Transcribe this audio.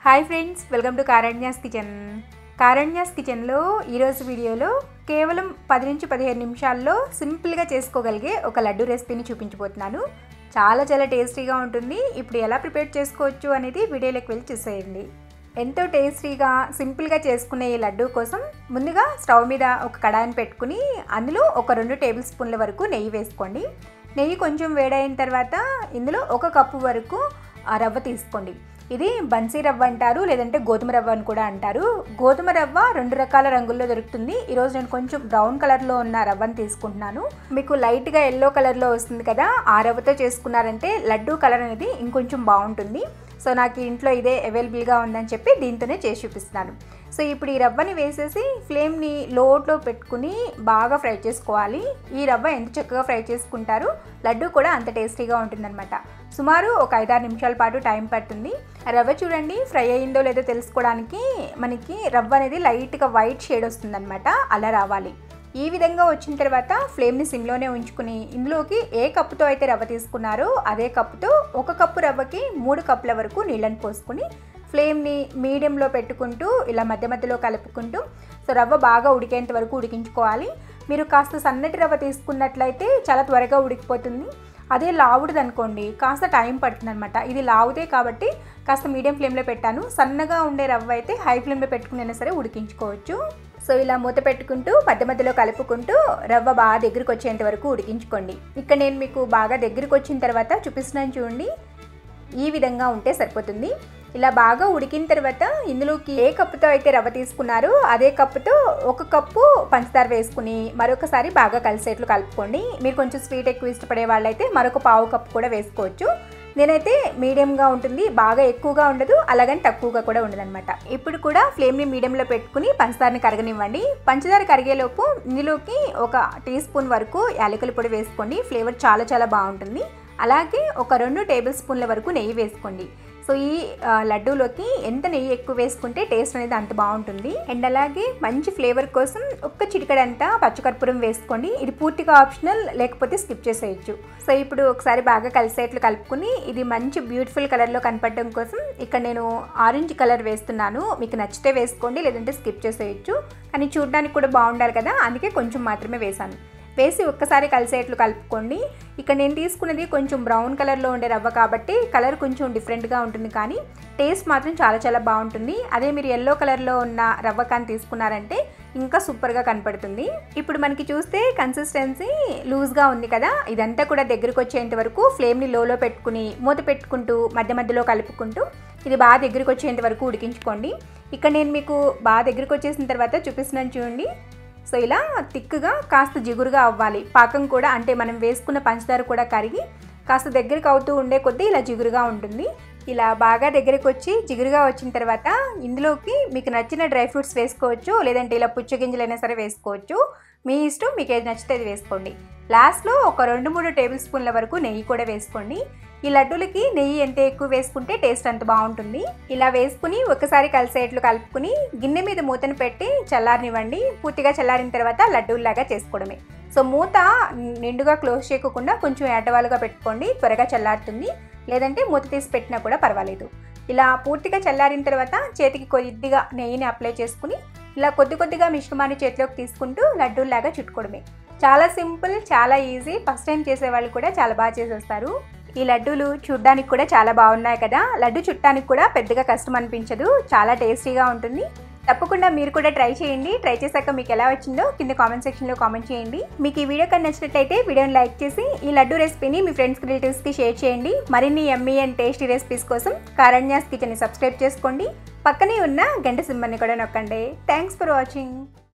Hi friends, welcome to Karanya's kitchen. Karanya's కిచెన్లో ఈరోజు వీడియోలో కేవలం 10 నుంచి 15 నిమిషాల్లో సింపుల్గా చేసుకోగలిగే ఒక లడ్డు రెసిపీని చూపించబోతున్నాను. చాలా టేస్టీగా ఉంటుంది. ఇప్పుడు ఎలా ప్రిపేర్ చేసుకోవచ్చు అనేది వీడియోలోకి వెళ్ళి చూసేయండి. ఎంతో టేస్టీగా సింపుల్గా చేసుకునే ఈ లడ్డు కోసం ముందుగా స్టవ్ మీద ఒక కడాయిని పెట్టుకుని అందులో ఒక 2 టేబుల్ స్పూన్ల వరకు నెయ్యి వేసుకోండి. నెయ్యి కొంచెం వేడైన తర్వాత ఇందులో 1 కప్పు వరకు రవ్వ తీసుకోండి. ఇది బన్సీ రవ్వ అంటారు, లేదంటే గోధుమ రవ్వ అని కూడా అంటారు. గోధుమ రవ్వ 2 రకాల రంగుల్లో దొరుకుతుంది. ఈరోజు నేను కొంచెం బ్రౌన్ కలర్లో ఉన్న రవ్వను తీసుకుంటున్నాను. మీకు లైట్గా ఎల్లో కలర్లో వస్తుంది కదా, ఆ రవ్వతో చేసుకున్నారంటే లడ్డు కలర్ అనేది ఇంకొంచెం బాగుంటుంది. సో నాకు ఇంట్లో ఇదే అవైలబుల్గా ఉందని చెప్పి దీంతోనే చేసి చూపిస్తున్నాను. సో ఇప్పుడు ఈ రవ్వని వేసేసి ఫ్లేమ్ని లోలో పెట్టుకుని బాగా ఫ్రై చేసుకోవాలి. ఈ రవ్వ ఎంత చక్కగా ఫ్రై చేసుకుంటారో లడ్డు కూడా అంత టేస్టీగా ఉంటుందన్నమాట. సుమారు ఒక 5-6 నిమిషాల పాటు టైం పడుతుంది. రవ్వ చూడండి ఫ్రై అయిందో లేదో తెలుసుకోవడానికి మనకి రవ్వ అనేది లైట్గా వైట్ షేడ్ వస్తుందన్నమాట. అలా రావాలి. ఈ విధంగా వచ్చిన తర్వాత ఫ్లేమ్ని సిమ్లోనే ఉంచుకుని ఇందులోకి ఏ కప్పుతో అయితే రవ్వ తీసుకున్నారో అదే కప్పుతో 1 కప్పు రవ్వకి 3 కప్పుల వరకు నీళ్ళని పోసుకుని ఫ్లేమ్ని మీడియంలో పెట్టుకుంటూ ఇలా మధ్యలో కలుపుకుంటూ సో రవ్వ బాగా ఉడికేంత వరకు ఉడికించుకోవాలి. మీరు కాస్త సన్నటి రవ్వ తీసుకున్నట్లయితే చాలా త్వరగా ఉడికిపోతుంది. అదే లావుడిది అనుకోండి కాస్త టైం పడుతుంది అనమాట. ఇది లావుదే కాబట్టి కాస్త మీడియం ఫ్లేమ్లో పెట్టాను. సన్నగా ఉండే రవ్వ అయితే హై ఫ్లేమ్లో పెట్టుకునైనా సరే ఉడికించుకోవచ్చు. సో ఇలా మూత పెట్టుకుంటూ మధ్యలో కలుపుకుంటూ రవ్వ బాగా దగ్గరికి వచ్చేంత వరకు ఉడికించుకోండి. ఇక్కడ నేను మీకు బాగా దగ్గరికి వచ్చిన తర్వాత చూపిస్తున్నాను చూడండి. ఈ విధంగా ఉంటే సరిపోతుంది. ఇలా బాగా ఉడికిన తర్వాత ఇందులోకి ఏ కప్పుతో అయితే రవ్వ తీసుకున్నారో అదే కప్పుతో 1 కప్పు పంచదార వేసుకుని మరొకసారి బాగా కలిసేట్లు కలుపుకోండి. మీరు కొంచెం స్వీట్ ఎక్కువ ఇష్టపడే వాళ్ళైతే మరొక 1/2 కప్పు కూడా వేసుకోవచ్చు. నేనైతే మీడియంగా ఉంటుంది, బాగా ఎక్కువగా ఉండదు, అలాగని తక్కువగా కూడా ఉండదన్నమాట. ఇప్పుడు కూడా ఫ్లేమ్ని మీడియంలో పెట్టుకుని పంచదారని కరగనివ్వండి. పంచదార కరిగేలోపు ఇందులోకి 1 టీ స్పూన్ వరకు యాలకుల పొడి వేసుకోండి. ఫ్లేవర్ చాలా బాగుంటుంది. అలాగే ఒక 2 టేబుల్ స్పూన్ల వరకు నెయ్యి వేసుకోండి. సో ఈ లడ్డూలోకి ఎంత నెయ్యి ఎక్కువ వేసుకుంటే టేస్ట్ అనేది అంత బాగుంటుంది. అండ్ అలాగే మంచి ఫ్లేవర్ కోసం 1 చిటికెడంతా పచ్చకర్పూరం వేసుకోండి. ఇది పూర్తిగా ఆప్షనల్, లేకపోతే స్కిప్ చేసేయచ్చు. సో ఇప్పుడు ఒకసారి బాగా కలిసేట్లు కలుపుకుని ఇది మంచి బ్యూటిఫుల్ కలర్లో కనపడడం కోసం ఇక్కడ నేను ఆరెంజ్ కలర్ వేస్తున్నాను. మీకు నచ్చితే వేసుకోండి, లేదంటే స్కిప్ చేసేయచ్చు. కానీ చూడడానికి కూడా బాగుండాలి కదా, అందుకే కొంచెం మాత్రమే వేసాను. వేసి ఒక్కసారి కలిసేట్లు కలుపుకోండి. ఇక్కడ నేను తీసుకున్నది కొంచెం బ్రౌన్ కలర్లో ఉండే రవ్వ కాబట్టి కలర్ కొంచెం డిఫరెంట్గా ఉంటుంది, కానీ టేస్ట్ మాత్రం చాలా బాగుంటుంది. అదే మీరు ఎల్లో కలర్లో ఉన్న రవ్వ కానీ తీసుకున్నారంటే ఇంకా సూపర్గా కనపడుతుంది. ఇప్పుడు మనకి చూస్తే కన్సిస్టెన్సీ లూజ్గా ఉంది కదా, ఇదంతా కూడా దగ్గరికి వచ్చేంత వరకు ఫ్లేమ్ని లోలో పెట్టుకుని మూత పెట్టుకుంటూ మధ్యలో కలుపుకుంటూ ఇది బాగా దగ్గరికి వచ్చేంత వరకు ఉడికించుకోండి. ఇక్కడ నేను మీకు బాగా దగ్గరికి వచ్చేసిన తర్వాత చూపిస్తున్నాను చూడండి. సో ఇలా థిక్గా కాస్త జిగురుగా అవ్వాలి. పాకం కూడా అంటే మనం వేసుకున్న పంచదార కూడా కరిగి కాస్త దగ్గరికి అవుతూ ఉండే కొద్దీ ఇలా జిగురుగా ఉంటుంది. ఇలా బాగా దగ్గరికి వచ్చి జిగురుగా వచ్చిన తర్వాత ఇందులోకి మీకు నచ్చిన డ్రై ఫ్రూట్స్ వేసుకోవచ్చు, లేదంటే ఇలా పుచ్చగింజలైనా సరే వేసుకోవచ్చు. మీ ఇష్టం, మీకు ఏది నచ్చితే అది వేసుకోండి. లాస్ట్లో ఒక 2-3 టేబుల్ స్పూన్ల వరకు నెయ్యి కూడా వేసుకోండి. ఈ లడ్డూలకి నెయ్యి ఎంత ఎక్కువ వేసుకుంటే టేస్ట్ అంత బాగుంటుంది. ఇలా వేసుకుని ఒకసారి కలిసేట్లు కలుపుకుని గిన్నె మీద మూతను పెట్టి చల్లారనివ్వండి. పూర్తిగా చల్లారిన తర్వాత లడ్డూల్లాగా చేసుకోవడమే. సో మూత నిండుగా క్లోజ్ చేయకుండా కొంచెం ఎడవాలుగా పెట్టుకోండి, త్వరగా చల్లారుతుంది. లేదంటే మూత తీసి పెట్టినా కూడా పర్వాలేదు. ఇలా పూర్తిగా చల్లారిన తర్వాత చేతికి కొద్దిగా నెయ్యిని అప్లై చేసుకుని ఇలా కొద్దిగా మిశ్రమాన్ని చేతిలోకి తీసుకుంటూ లడ్డూల్లాగా చుట్టుకోవడమే. చాలా సింపుల్, చాలా ఈజీ. ఫస్ట్ టైం చేసేవాళ్ళు కూడా చాలా బాగా చేసేస్తారు. ఈ లడ్డూలు చూడ్డానికి కూడా చాలా బాగున్నాయి కదా. లడ్డు చుట్టానికి కూడా పెద్దగా కష్టం అనిపించదు, చాలా టేస్టీగా ఉంటుంది. తప్పకుండా మీరు కూడా ట్రై చేయండి. ట్రై చేశాక మీకు ఎలా వచ్చిందో కింద కామెంట్ సెక్షన్లో కామెంట్ చేయండి. మీకు ఈ వీడియో కానీ నచ్చినట్లయితే వీడియోని లైక్ చేసి ఈ లడ్డు రెసిపీని మీ ఫ్రెండ్స్కి, రిలేటివ్స్కి షేర్ చేయండి. మరిన్ని యమ్మీ అండ్ టేస్టీ రెసిపీస్ కోసం కారణ్యాస్ కిచెన్ని సబ్స్క్రైబ్ చేసుకోండి. పక్కనే ఉన్న గంట సింబల్ని కూడా నొక్కండి. Thanks for watching.